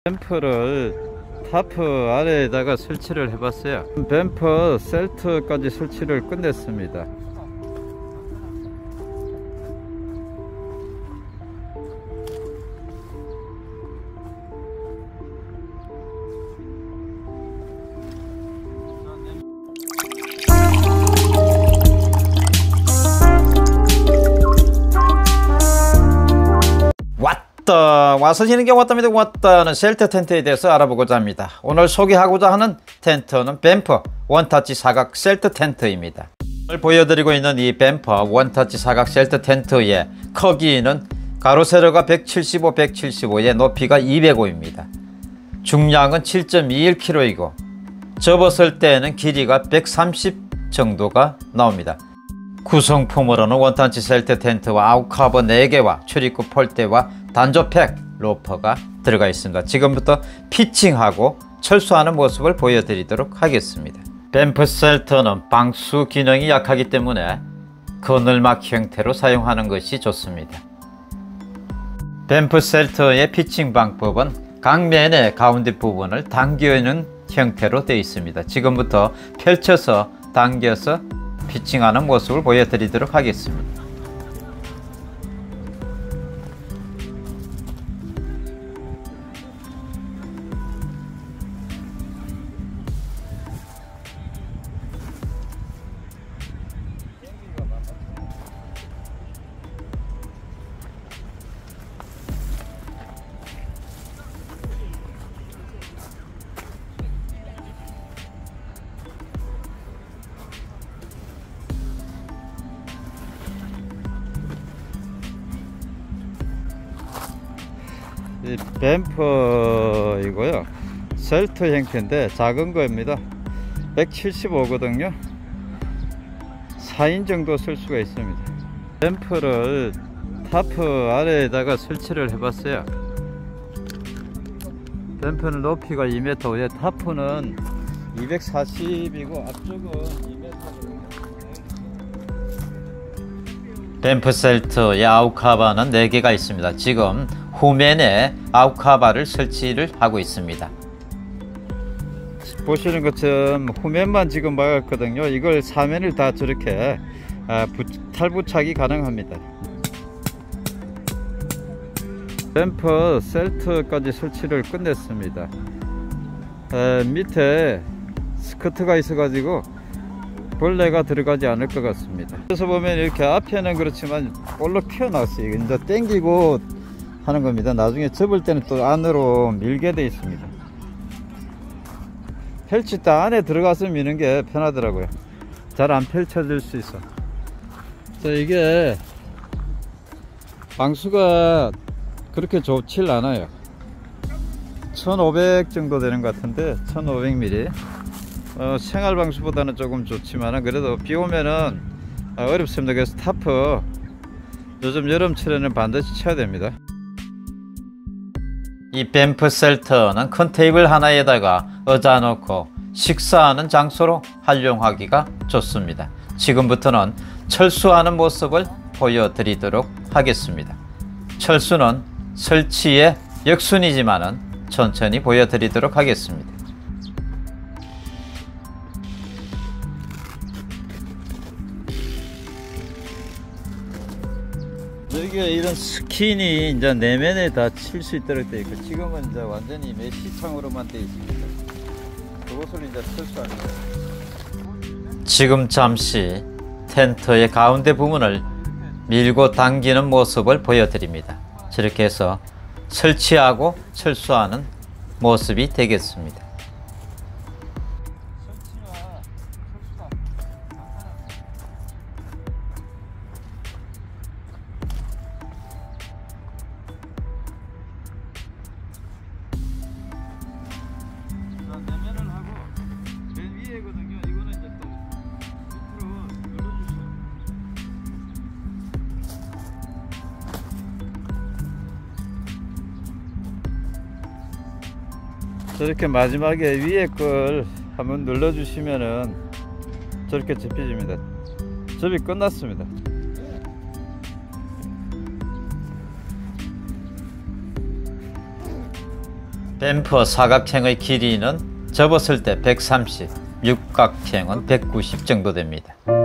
뱀퍼를 타프 아래에다가 설치를 해봤어요. 뱀퍼 셀트까지 설치를 끝냈습니다. 와서 지는 게 왔답니다. 왔다는 쉘터 텐트에 대해서 알아보고자 합니다. 오늘 소개하고자 하는 텐트는 뱀퍼 원터치 사각 쉘터 텐트입니다. 오늘 보여드리고 있는 이 뱀퍼 원터치 사각 쉘터 텐트의 크기는 가로 세로가 175, 175에 높이가 205입니다. 중량은 7.21kg이고 접었을 때는 길이가 130 정도가 나옵니다. 구성품으로는 원터치 쉘터 텐트와 아웃커버 4개와 출입구 폴대와 단조팩 로퍼가 들어가 있습니다. 지금부터 피칭하고 철수하는 모습을 보여드리도록 하겠습니다. 뱀퍼 쉘터는 방수 기능이 약하기 때문에 그늘막 형태로 사용하는 것이 좋습니다. 뱀퍼 쉘터의 피칭 방법은 강면의 가운데 부분을 당기는 형태로 되어 있습니다. 지금부터 펼쳐서 당겨서 피칭하는 모습을 보여드리도록 하겠습니다. 이 뱀퍼이고요. 쉘터 형태인데 작은 거입니다. 175거든요. 4인 정도 쓸 수가 있습니다. 뱀퍼를 타프 아래에다가 설치를 해봤어요. 뱀퍼는 높이가 2m, 타프는 240이고 앞쪽은 2m. 뱀퍼 쉘터의 아웃커버는 4개가 있습니다. 지금 후면에 아웃커버를 설치를 하고 있습니다. 보시는 것처럼 후면만 지금 막았거든요. 이걸 사면을 다 저렇게 탈부착이 가능합니다. 뱀퍼 쉘터까지 설치를 끝냈습니다. 밑에 스커트가 있어 가지고 벌레가 들어가지 않을 것 같습니다. 그래서 보면 이렇게 앞에는 그렇지만 볼록 튀어나왔어요. 이제 당기고 하는 겁니다. 나중에 접을 때는 또 안으로 밀게 되어 있습니다. 펼칠 때 안에 들어가서 미는 게 편하더라고요. 잘 안 펼쳐질 수 있어. 자, 이게 방수가 그렇게 좋질 않아요. 1500 정도 되는 것 같은데 1500mm. 생활 방수보다는 조금 좋지만 그래도 비 오면은 어렵습니다. 그래서 타프 요즘 여름철에는 반드시 쳐야 됩니다. 이 뱀퍼 쉘터는 큰 테이블 하나에다가 의자 놓고 식사하는 장소로 활용하기가 좋습니다. 지금부터는 철수하는 모습을 보여드리도록 하겠습니다. 철수는 설치의 역순이지만은 천천히 보여드리도록 하겠습니다. 여기가 이런 스킨이 이제 내면에 다 칠 수 있도록 되어 있고, 지금은 이제 완전히 메시창으로만 되어 있습니다. 그것을 이제 철수하는 거예요. 지금 잠시 텐트의 가운데 부분을 밀고 당기는 모습을 보여드립니다. 저렇게 해서 설치하고 철수하는 모습이 되겠습니다. 저렇게 마지막에 위에 걸 한번 눌러주시면은 저렇게 접혀집니다. 접이 끝났습니다. 뱀퍼 사각형의 길이는 접었을 때 130, 육각형은 190 정도 됩니다.